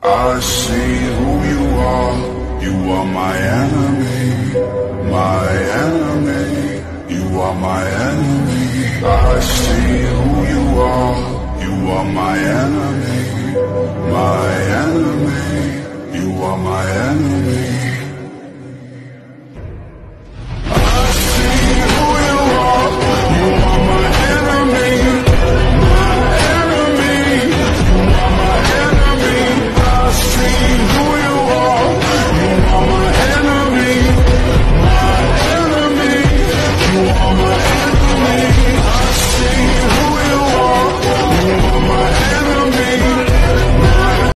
I see who you are. You are my enemy, my enemy. You are my enemy. I see who you are. You are my enemy, my enemy. You are my enemy.